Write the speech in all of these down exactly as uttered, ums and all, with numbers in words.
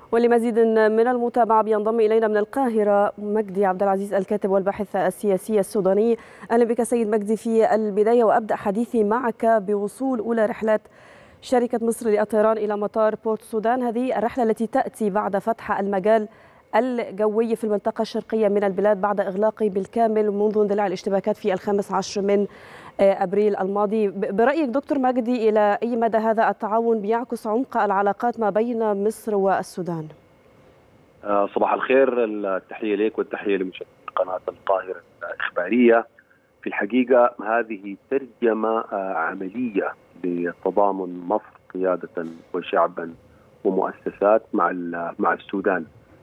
ولمزيد من المتابعة بينضم إلينا من القاهرة مجدي عبد العزيز الكاتب والباحث السياسي السوداني. أهلا بك سيد مجدي. في البداية وأبدأ حديثي معك بوصول أولى رحلات شركة مصر للطيران إلى مطار بورت السودان، هذه الرحلة التي تأتي بعد فتح المجال الجوي في المنطقة الشرقية من البلاد بعد إغلاقه بالكامل منذ اندلاع الاشتباكات في الخامس عشر من أبريل الماضي. برأيك دكتور مجدي، إلى أي مدى هذا التعاون بيعكس عمق العلاقات ما بين مصر والسودان؟ صباح الخير، التحية لك والتحية لمشاهدي قناة القاهرة الإخبارية. في الحقيقة هذه ترجمة عملية لتضامن مصر قيادة وشعبا ومؤسسات مع مع السودان.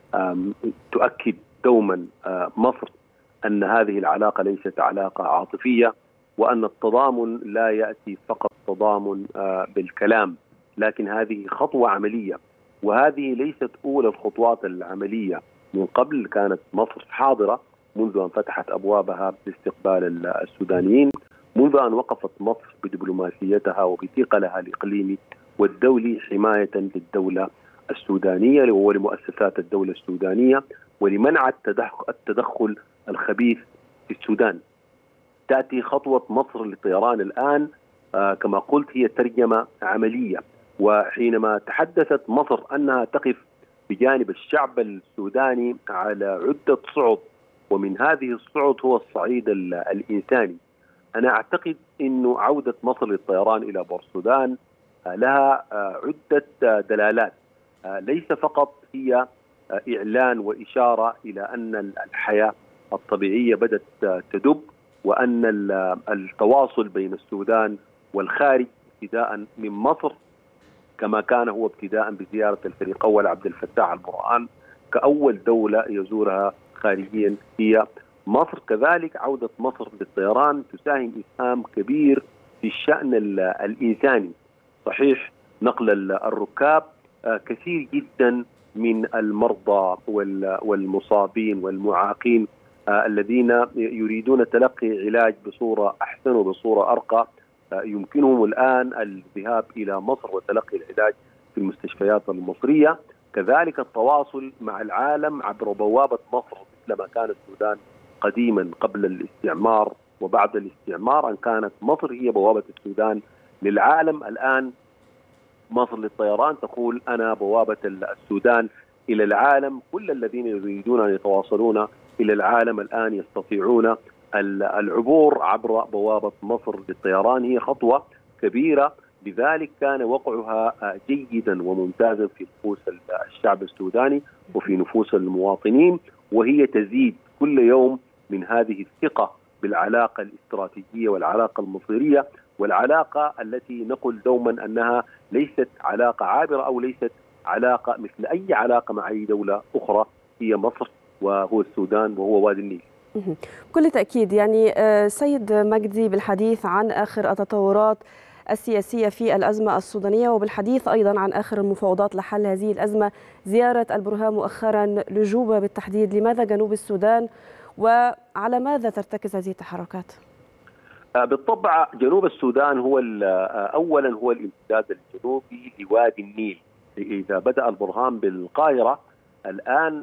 تؤكد دوما مصر أن هذه العلاقة ليست علاقة عاطفية، وأن التضامن لا يأتي فقط تضامن بالكلام، لكن هذه خطوة عملية، وهذه ليست أولى الخطوات العملية. من قبل كانت مصر حاضرة منذ أن فتحت أبوابها لاستقبال السودانيين، منذ أن وقفت مصر بدبلوماسيتها وبثقلها الإقليمي والدولي حماية للدولة السودانية ولمؤسسات الدولة السودانية ولمنع التدخل الخبيث في السودان. تأتي خطوة مصر للطيران الآن آه كما قلت هي ترجمة عملية، وحينما تحدثت مصر أنها تقف بجانب الشعب السوداني على عدة صعد، ومن هذه الصعد هو الصعيد الإنساني. أنا أعتقد أن عودة مصر للطيران إلى بور السودان آه لها آه عدة دلالات، آه ليس فقط هي آه إعلان وإشارة إلى أن الحياة الطبيعية بدأت آه تدب، وأن التواصل بين السودان والخارج ابتداء من مصر، كما كان هو ابتداء بزيارة الفريق أول عبد الفتاح البرهان كأول دولة يزورها خارجيا هي مصر. كذلك عودة مصر للطيران تساهم إسهام كبير في الشأن الإنساني. صحيح نقل الركاب كثير جدا من المرضى والمصابين والمعاقين الذين يريدون تلقي علاج بصورة أحسن وبصورة أرقى يمكنهم الآن الذهاب إلى مصر وتلقي العلاج في المستشفيات المصرية. كذلك التواصل مع العالم عبر بوابة مصر، مثلما كان السودان قديما قبل الاستعمار وبعد الاستعمار أن كانت مصر هي بوابة السودان للعالم. الآن مصر للطيران تقول أنا بوابة السودان إلى العالم. كل الذين يريدون أن يتواصلون إلى العالم الآن يستطيعون العبور عبر بوابة مصر للطيران. هي خطوة كبيرة، لذلك كان وقعها جيدا وممتازا في نفوس الشعب السوداني وفي نفوس المواطنين، وهي تزيد كل يوم من هذه الثقة بالعلاقة الاستراتيجية والعلاقة المصيرية، والعلاقة التي نقول دوما أنها ليست علاقة عابرة أو ليست علاقة مثل أي علاقة مع أي دولة أخرى. هي مصر وهو السودان وهو وادي النيل. بكل تأكيد. يعني سيد مجدي، بالحديث عن آخر التطورات السياسية في الأزمة السودانية وبالحديث أيضا عن آخر المفاوضات لحل هذه الأزمة، زيارة البرهان مؤخرا لجوبا بالتحديد، لماذا جنوب السودان وعلى ماذا ترتكز هذه التحركات؟ بالطبع جنوب السودان هو أولا هو الامتداد الجنوبي لوادي النيل. إذا بدأ البرهان بالقاهرة، الآن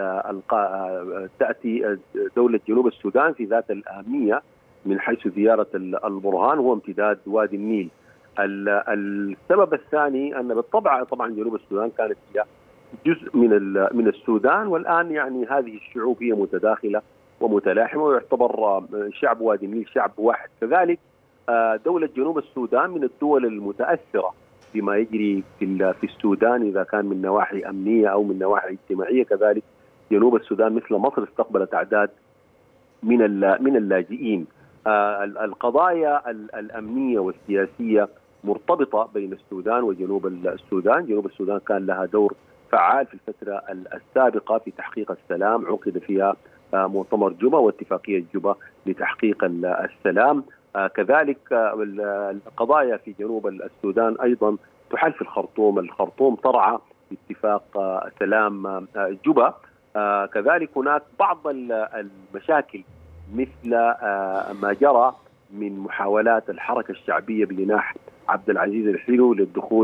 تأتي دولة جنوب السودان في ذات الأهمية من حيث زيارة البرهان هو امتداد وادي النيل. السبب الثاني أن بالطبع طبعا جنوب السودان كانت هي جزء من من السودان، والآن يعني هذه الشعوب هي متداخلة ومتلاحمة، ويعتبر شعب وادي النيل شعب واحد. كذلك دولة جنوب السودان من الدول المتأثرة بما يجري في في السودان، إذا كان من نواحي أمنية أو من نواحي اجتماعية. كذلك جنوب السودان مثل مصر استقبلت أعداد من من اللاجئين. القضايا الأمنية والسياسية مرتبطة بين السودان وجنوب السودان. جنوب السودان كان لها دور فعال في الفترة السابقة في تحقيق السلام، عقد فيها مؤتمر جوبا واتفاقية جوبا لتحقيق السلام. كذلك القضايا في جنوب السودان أيضا تحل في الخرطوم. الخرطوم ترعى اتفاق سلام جوبا. كذلك هناك بعض المشاكل مثل ما جرى من محاولات الحركة الشعبية بجناح عبد العزيز الحلو للدخول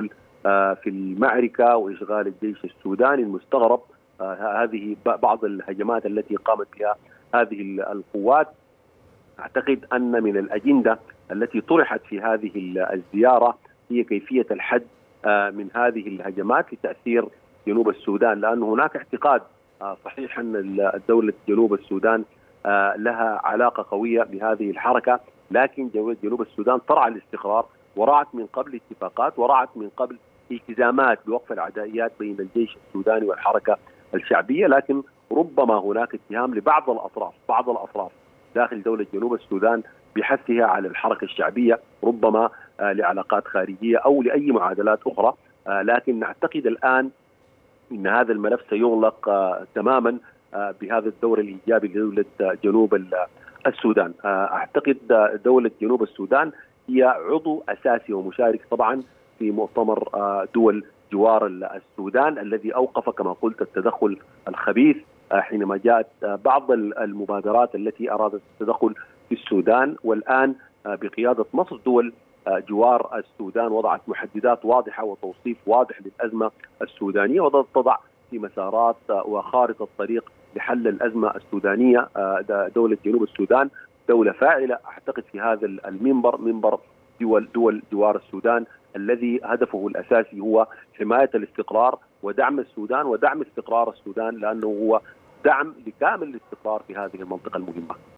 في المعركة وإشغال الجيش السوداني المستغرب. هذه بعض الهجمات التي قامت بها هذه القوات. أعتقد أن من الأجندة التي طرحت في هذه الزيارة هي كيفية الحد من هذه الهجمات لتأثير جنوب السودان، لأن هناك اعتقاد صحيح أن دولة جنوب السودان لها علاقة قوية بهذه الحركة، لكن جنوب السودان ترعى الاستقرار ورعت من قبل اتفاقات ورعت من قبل التزامات بوقف العدائيات بين الجيش السوداني والحركة الشعبية، لكن ربما هناك اتهام لبعض الأطراف بعض الأطراف داخل دولة جنوب السودان بحثها على الحركة الشعبية، ربما لعلاقات خارجية أو لأي معادلات أخرى. لكن نعتقد الآن أن هذا الملف سيغلق تماما بهذا الدور الإيجابي لدولة جنوب السودان. أعتقد دولة جنوب السودان هي عضو أساسي ومشارك طبعا في مؤتمر دول جوار السودان الذي أوقف كما قلت التدخل الخبيث حينما جاءت بعض المبادرات التي أرادت التدخل في السودان، والآن بقيادة مصر دول جوار السودان وضعت محددات واضحة وتوصيف واضح للأزمة السودانية وتضع في مسارات وخارطة طريق لحل الأزمة السودانية. دولة جنوب السودان دولة فاعلة أعتقد في هذا المنبر، منبر دول دول جوار السودان الذي هدفه الأساسي هو حماية الاستقرار ودعم السودان ودعم استقرار السودان، لأنه هو دعم لكامل الاستقرار في هذه المنطقة المهمة.